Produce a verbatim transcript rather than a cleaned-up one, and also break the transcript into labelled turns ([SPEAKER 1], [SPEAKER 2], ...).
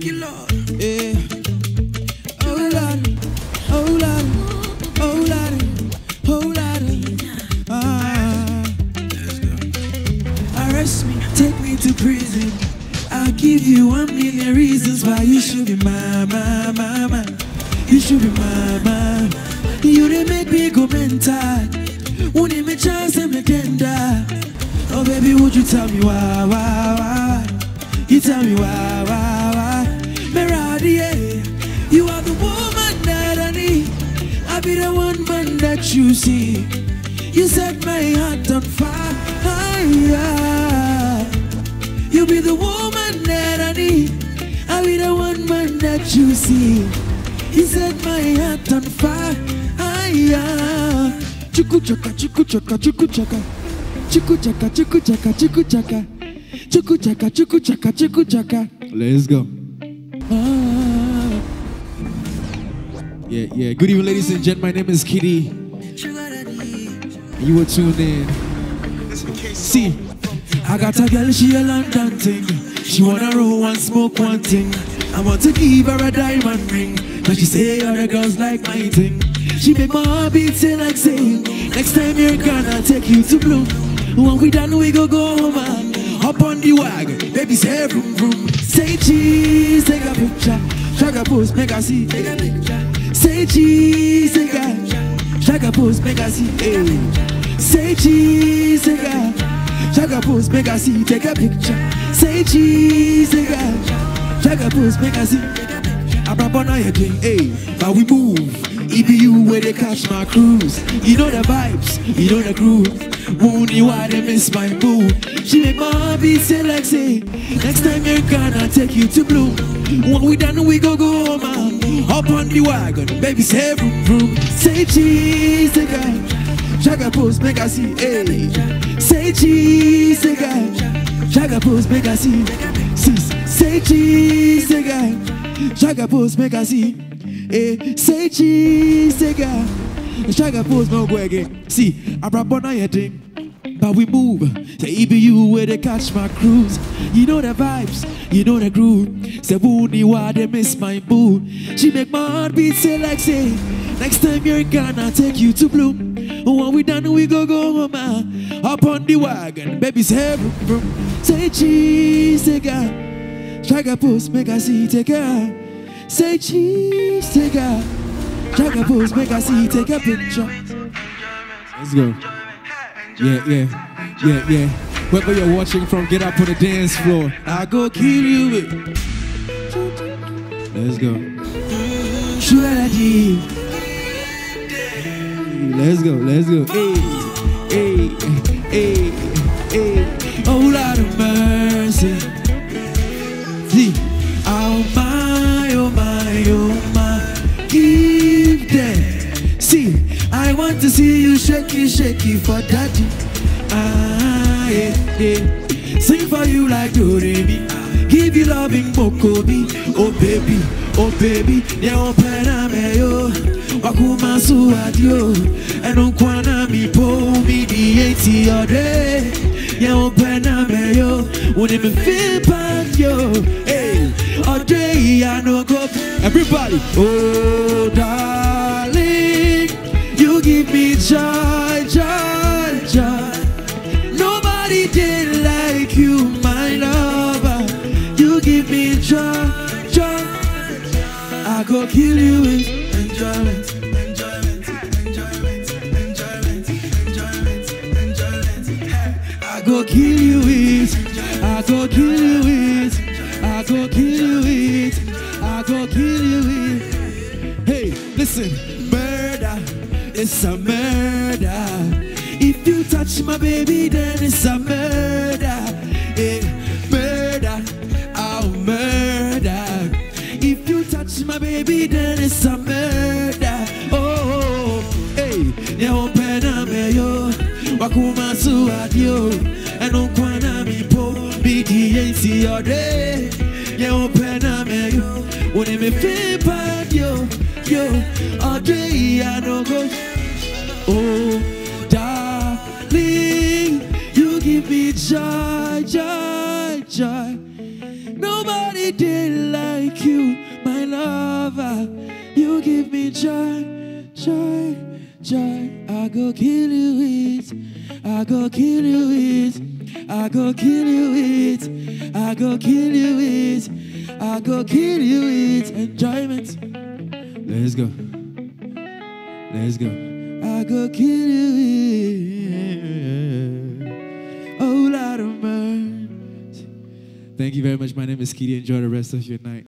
[SPEAKER 1] you, Lord. Yeah. Oh, Lord. Oh, Lord. Oh, Lord. Oh, Lord. Ah. Arrest me, take me to prison. I'll give you one million reasons why you should be my, my, my, my. You should be my, my. You didn't make me go mental. Won't even chance and pretender. Oh baby, would you tell me why, why, why? You tell me why, why, why? Meradi, you are the woman that I need. I'll be the one man that you see. You set my heart on fire. You'll be the woman that I need. I'll be the one man that you see. You set my heart on fire. Chuku chaka, chuku chaka, chuku chaka. Chuku chaka, chuku chaka, chuku chaka. Chuku chaka, chuku chaka, chuku chaka. Let's go. Ah. Yeah, yeah. Good evening, ladies and gentlemen. My name is Kitty. You were tuned in. See, I got a girl, she a London thing. She wanna roll one, smoke one thing. I want to give her a diamond ring. But she say other girls like my thing. She make my heart beat say like saying, next time you're gonna take you to Bloom. When we done, we go go home and hop on the wagon. Baby say vroom vroom. Say cheese, take a picture. Shaka pose, make I see. Take a picture. Say cheese, take a shaka pose, make I see. Hey. Say cheese, take a shaka pose, make I see. Take a picture. Say cheese, take a shaka pose, make I see. I'm up on your thing, hey, but we move. E B U where they catch my cruise. You know the vibes, you know the groove. Moony why they miss my mood. She make my heart beat say like say, next time you're gonna take you to Bloom. When we done we go go home and hop on the wagon. Baby say vroom vroom. Say cheese, take a shaka pose, make I see, hey. Say cheese, take a shaka pose, make I see. See, say cheese, take a shaka pose, make I see. Eh, say cheese, take a shaka pose, no go again. See, I brought on your thing, but we move. Say E B U where they catch my cruise. You know the vibes, you know the groove. Say woody why they miss my boo. She make my heart beat say like say, next time you're gonna take you to Bloom. When we done we go go home and up on the wagon. Baby say vroom vroom. Say cheese, take a shaka pose, make I see, take a. Say cheese, take a shaka pose, make I see, take a picture. Let's go. Yeah, yeah, yeah, yeah. Wherever you're watching from, get up on the dance floor. I'll go kill you with. Let's go. Let's go, let's go. Hey, hey, hey, hey. Oh, Lord of mercy. See, oh my, oh my, oh my. Give them. See, I want to see you shaky, shaky for daddy. Ah, yeah, yeah. Sing for you like Doremi. Give you loving Mokobi. Oh baby, oh baby. Yeah, open up yo. Wakuma suadio. And on kwana mi po mi di eighty or day. Yeah, open up yo. Wouldn't even feel bad yo. Hey, or day I know go. Everybody. Oh darling, you give me joy, joy, joy. Nobody did like you, my lover. You give me joy, joy. I go kill you with enjoyment, enjoyment, enjoyment, enjoyment, enjoyment, enjoyment. I go kill you with, I go kill you with, I go kill you with, I go kill you with. Hey, listen, murder. It's a murder. If you touch my baby, then it's a murder. Eh, murder, oh murder. If you touch my baby, then it's a murder. Oh, hey, yeah, open up yo, wakuma suadio, and on kwana mi po, bigi ainsi your day. Yeah, open up yo, when me feel bad yo, yo, all day I don't go. Oh, darling, you give me joy, joy, joy. Nobody only day like you, my lover. You give me joy, joy, joy. I go kill you with, I go kill you with, I go kill you with, I go kill you with, I go kill you with enjoyment. Let's go, let's go. I go kill you with, oh Lord of mercy. Thank you very much. My name is Kitty. Enjoy the rest of your night.